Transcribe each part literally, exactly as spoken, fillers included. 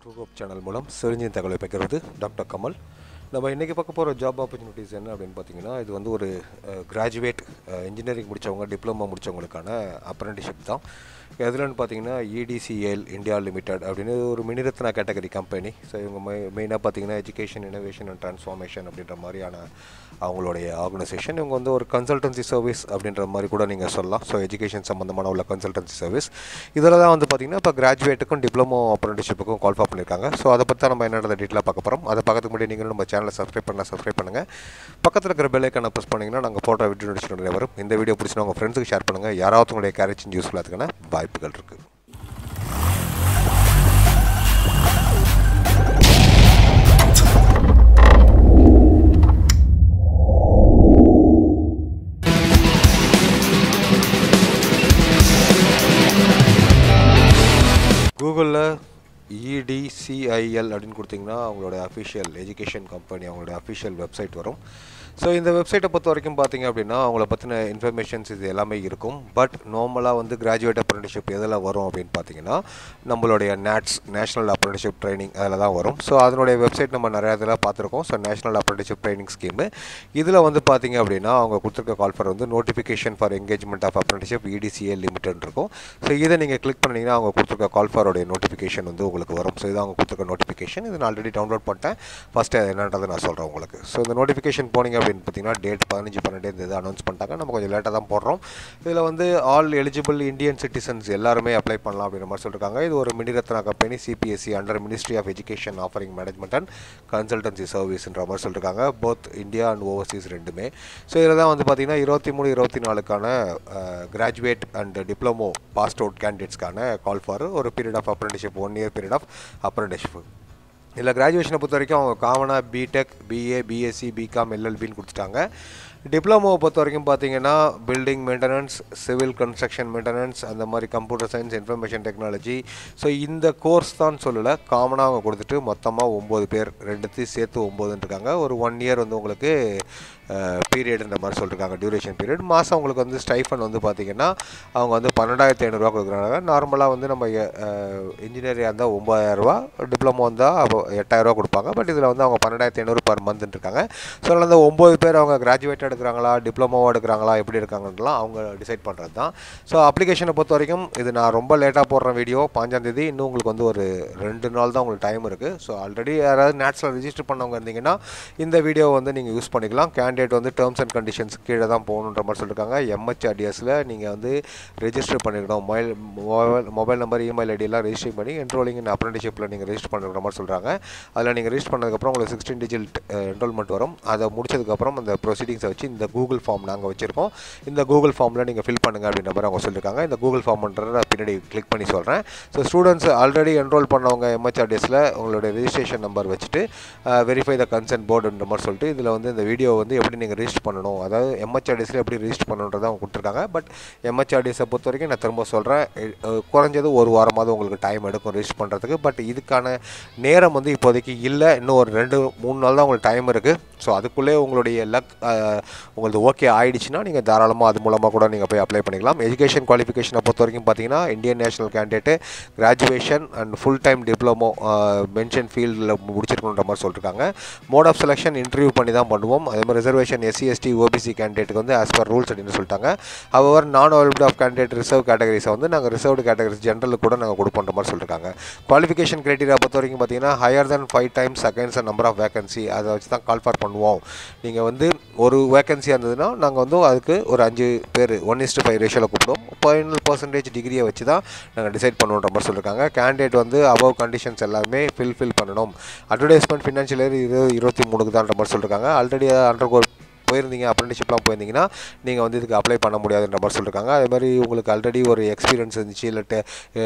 Truehope channel மூலம் சிறிஞ்சின் தகவலை பெறுவது டாக்டர் கமல். நம்ம இன்றைக்கி பார்க்க போகிற ஜாப் ஆப்பர்ச்சுனிட்டிஸ் என்ன அப்படின்னு பார்த்தீங்கன்னா, இது வந்து ஒரு கிராஜுவேட் இன்ஜினியரிங் முடித்தவங்க, டிப்ளமோ முடித்தவங்களுக்கான அப்ரெண்டிஷிப் தான். எதுலன்னு பார்த்தீங்கன்னா இடிசிஎல் இந்தியா லிமிடெட் அப்படின்னு ஒரு மினிரத்னா கேட்டகரி கம்பெனி. ஸோ இவங்க மெ மெயினாக பார்த்தீங்கன்னா எஜுகேஷன், இனோவேஷன் அண்ட் ட்ரான்ஸ்ஃபார்மேஷன் அப்படின்ற மாதிரியான அவங்களுடைய ஆர்கனைசேஷன். இவங்க வந்து ஒரு கன்சல்டன்சி சர்வீஸ் அப்படின்ற மாதிரி கூட நீங்கள் சொல்லலாம். ஸோ எஜுகேஷன் சம்மந்தமான உள்ள கன்சல்டன்சி சர்வீஸ். இதில் தான் வந்து பார்த்திங்கன்னா இப்போ கிராஜுவேட்டுக்கும் டிப்ளமோ அப்ரெண்டிஷிப்புக்கும் குவாலிஃபை பண்ணியிருக்காங்க. ஸோ அதை பற்றி தான் நம்ம என்னென்ன டீட்டெயிலாக பார்க்க போகிறோம். அதை பார்க்கறதுக்கு முன்னாடி நீங்களும் நம்ம சேனலை சப்ஸ்கிரைப் பண்ணலாம், சப்ஸ்கிரைப் பண்ணுங்கள். பக்கத்தில் இருக்கிற பெல் ஐக்கானை ப்ரெஸ் பண்ணிங்கன்னா நாங்கள் போட்டோ வீடியோ நோட்டிஃபிகேஷன் வரும். இந்த வீடியோ பிடிச்சினா உங்கள் ஃப்ரெண்ட்ஸுக்கு ஷேர் பண்ணுங்கள். யாராவது உங்களுடைய கேரேஜ் யூஸ்ஃபுல்லாக இருக்குன்னா வாய்ப்புகள் இருக்குது. கூகுளில் இடிசிஐஎல் அப்படின்னு கொடுத்தீங்கன்னா அவங்களோட அஃபிஷியல் எஜுகேஷன் கம்பெனி, அவங்களோட அஃபிஷியல் வெப்சைட் வரும். ஸோ இந்த வெப்சைட்டை பொறுத்த வரைக்கும் பார்த்தீங்க அப்படின்னா அவங்கள பற்றின இன்ஃபர்மேஷன்ஸ் இது எல்லாமே இருக்கும். பட் நார்மலாக வந்து கிராஜுவேட் அப்ரெண்டிஷிப் எதில் வரும் அப்படின்னு பார்த்தீங்கன்னா நம்மளுடைய நேட்ஸ் நேஷ்னல் அப்ரெண்டிஷிப் ட்ரைனிங் அதில் தான் வரும். ஸோ அதனுடைய வெப்சைட் நம்ம நிறையா இதில் பார்த்துருக்கோம். So national apprenticeship training scheme இதில் வந்து பார்த்தீங்க அப்படின்னா அவங்க கொடுத்துருக்க கால்ஃபர் வந்து notification for engagement of apprenticeship EdCIL limited இருக்கும். ஸோ இதை நீங்கள் கிளிக் பண்ணிங்கன்னா அவங்க கொடுத்துருக்க கால்ஃபரோடைய நோட்டிஃபிகேஷன் வந்து உங்களுக்கு வரும். ஸோ இது அவங்க கொடுத்துருக்க நோட்டிஃபிகேஷன். இது நான் ஆல்ரெடி டவுன்லோட் பண்ணிட்டேன். ஃபஸ்ட்டு என்னன்றதை நான் சொல்கிறேன் உங்களுக்கு. ஸோ இந்த நோட்டிஃபிகேஷன் போனீங்க அப்படின்னு பார்த்தீங்கன்னா டேட் பதினஞ்சு பன்னெண்டு இந்த அனௌன்ஸ் பண்ணிட்டாங்க. நம்ம கொஞ்சம் லேட்டாக தான் போடுறோம். இதில் வந்து ஆல் எலிஜிபிள் இந்தியன் சிட்டிசன்ஸ் எல்லாருமே அப்ளை பண்ணலாம் அப்படின்ற மாதிரி சொல்லியிருக்காங்க. இது ஒரு Miniratna company, CPSE under Ministry of Education offering management and consultancy சர்வீஸ்ன்ற மாதிரி சொல்லியிருக்காங்க. போத் இந்தியா அண்ட் ஓவர்சீஸ் ரெண்டுமே. ஸோ இதில் தான் வந்து பார்த்திங்கன்னா இருபத்தி மூணு இருபத்தி நாலுக்கான graduate and diploma passed out கேண்டிடேட்ஸ்க்கான கால் ஃபார் ஒரு பீரியட் ஆஃப் அப்ரெண்டிஷிப், ஒன் இயர் பீரியட் ஆஃப் அப்ரெண்டிஷிப். இதில் கிராஜுவேஷனை பொறுத்த வரைக்கும் அவங்க காமனாக பிடெக், பிஏ, பிஎஸ்சி, பிகாம், எல்எல்பின்னு கொடுத்துட்டாங்க. டிப்ளமோவை பொறுத்த வரைக்கும் பார்த்தீங்கன்னா building maintenance, civil construction maintenance, அந்த மாதிரி computer science, information technology. So இந்த கோர்ஸ் தான் சொல்லலை, காமனாக அவங்க கொடுத்துட்டு மொத்தமாக ஒம்பது பேர் ரெண்டுத்தையும் சேர்த்து ஒம்பதுன்னு இருக்காங்க. ஒரு ஒன் இயர் வந்து உங்களுக்கு பீரியடுன்ற மாதிரி சொல்லியிருக்காங்க, டியூரேஷன் பீரியட். மாதம் உங்களுக்கு வந்து ஸ்டைஃபன் வந்து பார்த்திங்கன்னா அவங்க வந்து பன்னெண்டாயிரத்தி ஐநூறுரூவா கொடுக்குறாங்க. நார்மலாக வந்து நம்ம இன்ஜினியரிங்காக இருந்தால் ஒம்பதாயிரரூவா, டிப்ளமோ இருந்தால் அப்போ எட்டாயிரரூவா கொடுப்பாங்க. பட் இதில் வந்து அவங்க பன்னெண்டாயிரத்தி ஐநூறு பர் மந்த்ன்னு இருக்காங்க. ஸோ அதில் அந்த ஒம்பது பேர் அவங்க கிராஜுவேட் எடுக்கிறாங்களா, டிப்ளமோவாக எடுக்கிறாங்களா, எப்படி இருக்காங்கன்றலாம் அவங்க டிசைட் பண்ணுறது தான். ஸோ அப்ளிகேஷனை பொறுத்த வரைக்கும் இது நான் ரொம்ப லேட்டாக போடுற வீடியோ, பாஞ்சாந்தேதி. இன்னும் உங்களுக்கு வந்து ஒரு ரெண்டு நாள் தான் உங்களுக்கு டைம் இருக்குது. ஸோ ஆல்ரெடி யாராவது நேட்ஸில் ரிஜிஸ்டர் பண்ணவங்க இருந்தீங்கன்னா இந்த வீடியோ வந்து நீங்கள் யூஸ் பண்ணிக்கலாம். கேண்டிடேட் வந்து டேர்ம்ஸ் அண்ட் கண்டிஷன்ஸ் கீழே தான் போகணுன்ற மாதிரி சொல்லியிருக்காங்க. எம்ஹெச்ஆர்டிஎஸில் நீங்கள் வந்து ரெஜிஸ்டர் பண்ணிக்கணும். Mobile mobile mobile number, email ஐடியெல்லாம் ரெஜிஸ்டர் பண்ணி என்ரோலிங் இன் அப்ரெண்டிஷிப்பில் நீங்கள் ரெஜிஸ்டர் பண்ணுற மாதிரி சொல்கிறாங்க. அதில் நீங்கள் ரெஜிஸ்டர் பண்ணதுக்கப்புறம் உங்களுக்கு சிக்ஸ்டீன் டிஜிட் என்ரோல்மெண்ட் வரும். அதை முடிச்சதுக்கப்புறம் அந்த ப்ரொசீடிங்ஸை வச்சு இந்த கூகுள் ஃபார்ம் நாங்கள் வச்சுருக்கோம். இந்த கூகுள் ஃபார்மில் நீங்கள் ஃபில் பண்ணுங்கள் அப்படின்ற மாதிரி அவங்க சொல்லியிருக்காங்க. இந்த கூகுள் ஃபார்ம்ன்றதை பின்னாடி கிளிக் பண்ணி சொல்கிறேன். ஸோ ஸ்டூடெண்ட்ஸ் ஆல்ரெடி என்ரோல் பண்ணவங்க எம்ஹெச்ஆர்டிஎஸில் உங்களுடைய ரெஜிஸ்ட்ரேஷன் நம்பர் வச்சுட்டு வெரிஃபை த கன்சென்ட் போர்டுன்ற மாதிரி சொல்லிட்டு இதில் வந்து இந்த வீடியோ வந்து எப்படி நீங்கள் ரெஜிஸ்டர் பண்ணணும், அதாவது எம்ஹெச்ஆர்டிஎஸில் எப்படி ரெஜிஸ்டர் பண்ணணுன்றதை அவங்க கொடுத்துருக்காங்க. பட் எம்ஹெச்ஆர்டிஎஸை பொறுத்த வரைக்கும் நான் திரும்ப சொல்கிறேன், குறைஞ்சது ஒரு வாரமாவது உங்களுக்கு டைம் எடுக்கும் ரெஜிஸ்டர் பண்ணுறதுக்கு. பட் இதுக்கான நேரம் வந்து இப்போதைக்கு இல்லை. இன்னும் ஒரு ரெண்டு மூணு நாள் தான் உங்களுக்கு டைம் இருக்குது. ஸோ அதுக்குள்ளே உங்களுடைய லக் உங்களுக்கு ஓகே ஆகிடுச்சுன்னா நீங்கள் தாராளமாக அது மூலமாக கூட நீங்கள் போய் அப்ளை பண்ணிக்கலாம். எஜுகேஷன் குவாலிஃபிகேஷனை பொறுத்த வரைக்கும் பார்த்தீங்கன்னா Indian national candidate graduation and full time diploma mention ஃபீல்டில் முடிச்சிருக்கணுன்ற மாதிரி சொல்லியிருக்காங்க. மோட் ஆஃப் செலெக்ஷன் இன்டர்வியூ பண்ணி தான் பண்ணுவோம். அதே மாதிரி ரிசர்வேஷன் எஸ்சி எஸ்டி ஓபிசி கேண்டிடேட்டுக்கு வந்து ஆஸ் பர் ரூல்ஸ் அப்படின்னு சொல்லிட்டாங்க. அவர் non available of candidate reserve கேட்டகரிஸை வந்து நாங்கள் ரிசர்வ்டு கேட்டகரிஸ் ஜென்ரலுக்கு கூட நாங்கள் கொடுப்போன்ற மாதிரி சொல்லியிருக்காங்க. குவாலிஃபிகேஷன் கிரைட்டீரியா பொறுத்த வரைக்கும் பார்த்தீங்கன்னா higher than five times against the number of vacancy, அதை வச்சு தான் கால் ஃபார் பண்ணுவோம். நீங்கள் வந்து ஒரு வேகன்சியாக இருந்ததுன்னா நாங்கள் வந்து அதுக்கு ஒரு அஞ்சு பேர் ஒன் இஸ்டு ஃபைவ் ரேஷியோவில் கூப்பிடுவோம். ஃபைனல் பர்சன்டேஜ் டிகிரியை வச்சு தான் நாங்கள் டிசைட் பண்ணுவோன்ற மாதிரி சொல்லியிருக்காங்க. கேண்டிடேட் வந்து அபவ் கண்டிஷன்ஸ் எல்லாமே ஃபில்ஃபில் பண்ணணும். அட்வர்டைஸ்மெண்ட் ஃபினான்ஷியல் இயர் இருபது இருபத்தி மூணுக்கு தான்ற மாதிரி சொல்லியிருக்காங்க. ஆல்ரெடி அண்டர் கோர் போயிருந்தீங்க, அப்ரெண்டிஷிப்லாம் போயிருந்தீங்கன்னா நீங்கள் வந்து இதுக்கு அப்ளை பண்ண முடியாதுன்ற மாதிரி சொல்லியிருக்காங்க. அதே மாதிரி உங்களுக்கு ஆல்ரெடி ஒரு எக்ஸ்பீரியன்ஸ் இருந்துச்சு, இல்லை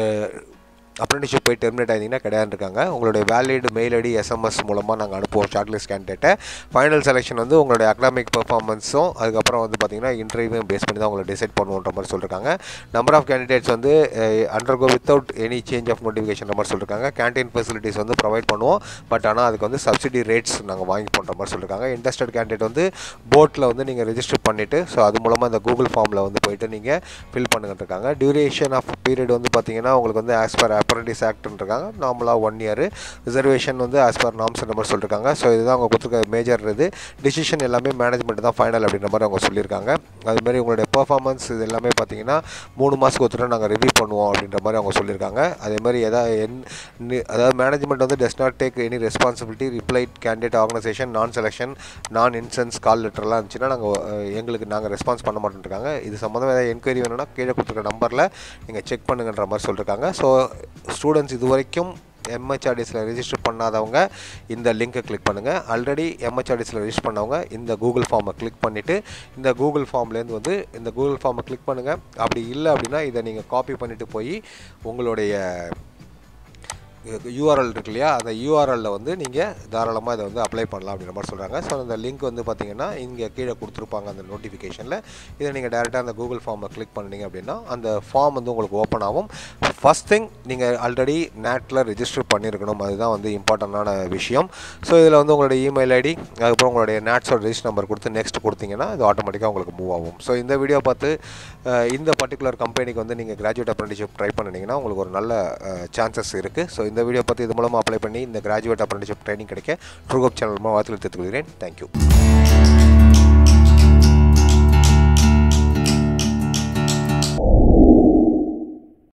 அப்ரெண்டிஷிப் போய் டெர்மினேட் ஆகிங்கன்னா கிடையாது இருக்காங்க. உங்களுடைய வேலிட் மெயில் ஐடி எஸ்எம்எஸ் மூலமாக நாங்கள் அனுப்புவோம் ஷார்ட் லிஸ்ட் கேண்டிடேட்டை. ஃபைனல் செலெக்ஷன் வந்து உங்களுடைய அகடமிக் பெர்ஃபார்மன்ஸும் அதுக்கப்புறம் வந்து பார்த்திங்கன்னா இன்டர்வியூ பேஸ் பண்ணி தான் உங்களை டிசைட் பண்ணுவோன்ற மாதிரி சொல்லியிருக்காங்க. நம்பர் ஆஃப் கேண்டிடேட்ஸ் வந்து undergo without any change of notification மாதிரி சொல்லியிருக்காங்க. கேன்டீன் ஃபெசிலிட்டிஸ் வந்து ப்ரொவைட் பண்ணுவோம். பட் ஆனால் அதுக்கு வந்து சப்சிடி ரேட்ஸ் நாங்கள் வாங்கி பண்ணுற மாதிரி சொல்லியிருக்காங்க. இன்ட்ரெஸ்டட் கேண்டிடேட் வந்து போட்டில் வந்து நீங்கள் ரெஜிஸ்டர் பண்ணிவிட்டு ஸோ அது மூலமாக இந்த கூகுள் ஃபார்மில் வந்து போய்ட்டு நீங்கள் ஃபில் பண்ணுங்கிட்டு இருக்காங்க. டியூரேஷன் ஆஃப் பீரியட் வந்து பார்த்திங்கன்னா உங்களுக்கு வந்து ஆஸ் பர் அப்ரெண்டிஸ் ஆக்ட்ன்றிருக்காங்க. நார்மலாக ஒன் இயர் ரிசர்வேஷன் வந்து ஆஸ் பர் நார்ம்ஸ் நம்பர் சொல்லியிருக்காங்க. ஸோ இதுதான் அவங்க கொடுத்துருக்க மேஜர் இது. டிசிஷன் எல்லாமே மேனேஜ்மெண்ட் தான் ஃபைனல் அப்படின்ற மாதிரி அவங்க சொல்லியிருக்காங்க. அதுமாதிரி உங்களுடைய பெர்ஃபார்மன்ஸ் இது எல்லாமே பார்த்தீங்கன்னா மூணு மாதத்துக்கு ஒருத்தர் நாங்கள் ரிவ்யூ பண்ணுவோம் அப்படின்ற மாதிரி அவங்க சொல்லியிருக்காங்க. அதேமாதிரி எதாவது என் அதாவது மேனேஜ்மெண்ட் வந்து does not take any responsibility replied candidate organisation non selection non issuance call லெட்டர்லாம் இருந்துச்சுன்னா நாங்கள் எங்களுக்கு நாங்கள் ரெஸ்பான்ஸ் பண்ண மாட்டேன்ருக்காங்க. இது சம்மந்தமாக ஏதாவது என்கொயரி வேணும்னா கீழே கொடுத்துருக்க நம்பரில் நீங்கள் செக் பண்ணுங்கன்ற மாதிரி சொல்லியிருக்காங்க. ஸோ ஸ்டூடெண்ட்ஸ் இது வரைக்கும் எம்ஹெச்ஆர்டிஸில் ரெஜிஸ்டர் பண்ணாதவங்க இந்த லிங்க்கை கிளிக் பண்ணுங்கள். ஆல்ரெடி எம்ஹெச்ஆர்டிஸில் ரெஜிஸ்டர் பண்ணவங்க இந்த கூகுள் ஃபார்மை கிளிக் பண்ணிவிட்டு இந்த கூகுள் ஃபார்ம்லேருந்து வந்து இந்த கூகுள் ஃபார்மை கிளிக் பண்ணுங்கள். அப்படி இல்லை அப்படின்னா இதை நீங்கள் காப்பி பண்ணிவிட்டு போய் உங்களுடைய யூஆர்எல் இருக்கு இல்லையா, அந்த யூஆர்எல்லில் வந்து நீங்கள் தாராளமாக இதை வந்து அப்ளை பண்ணலாம் அப்படின்ற மாதிரி சொல்கிறாங்க. ஸோ அந்த லிங்க் வந்து பார்த்திங்கன்னா இங்கே கீழே கொடுத்துருப்பாங்க அந்த நோட்டிஃபிகேஷனில். இதை நீங்கள் டேரெக்டாக அந்த கூகுள் ஃபார்மை கிளிக் பண்ணிங்க அப்படின்னா அந்த ஃபார்ம் வந்து உங்களுக்கு ஓப்பன் ஆகும். ஃபஸ்ட் திங் நீங்கள் ஆல்ரெடி நேட்டில் ரெஜிஸ்டர் பண்ணியிருக்கணும். அதுதான் வந்து இம்பார்ட்டண்டான விஷயம். ஸோ இதில் வந்து உங்களுடைய இமெயில் ஐடி அதுக்கப்புறம் உங்களுடைய நேட்ஸோட ரெஜிஸ்டர் நம்பர் கொடுத்து நெக்ஸ்ட் கொடுத்தீங்கன்னா இது ஆட்டோமேட்டிக்காக உங்களுக்கு மூவ் ஆகும். ஸோ இந்த வீடியோ பார்த்து இந்த பர்டிகுலர் கம்பெனிக்கு வந்து நீங்கள் கிராஜுவேட் அப்ரெண்டிஸ்ஷிப் ட்ரை பண்ணிங்கன்னா உங்களுக்கு ஒரு நல்ல சான்சஸ் இருக்குது. ஸோ இந்த வீடியோ பார்த்து இது மூலமாக அப்ளை பண்ணி இந்த கிராஜுவேட் அப்ரெண்டிஸ்ஷிப் ட்ரைனிங் கிடைக்க ட்ரூஹோப் சேனல் மூலமாக வாழ்த்துக்கள் தெரிவித்துக் கொள்கிறேன். தேங்க்யூ.